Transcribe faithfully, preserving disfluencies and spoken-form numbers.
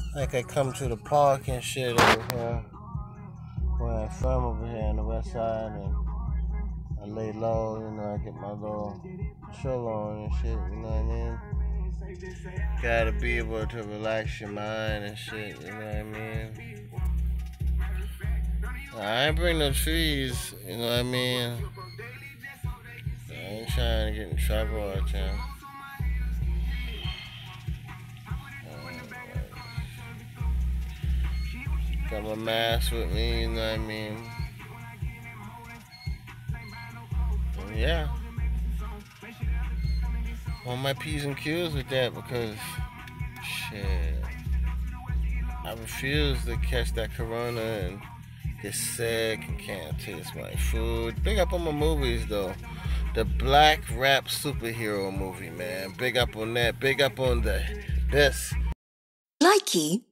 Like I come to the park and shit over here, where I'm from over here on the west side, and I lay low, you know, I get my little chill on and shit, you know what I mean? Gotta be able to relax your mind and shit, you know what I mean? I ain't bring no trees, you know what I mean? I ain't trying to get in trouble all the time. Got my mask with me, you know what I mean? And yeah. On my P's and Q's with that because, shit, I refuse to catch that corona and get sick and can't taste my food. Big up on my movies, though. The Black Rap Superhero movie, man. Big up on that. Big up on the this. Likey.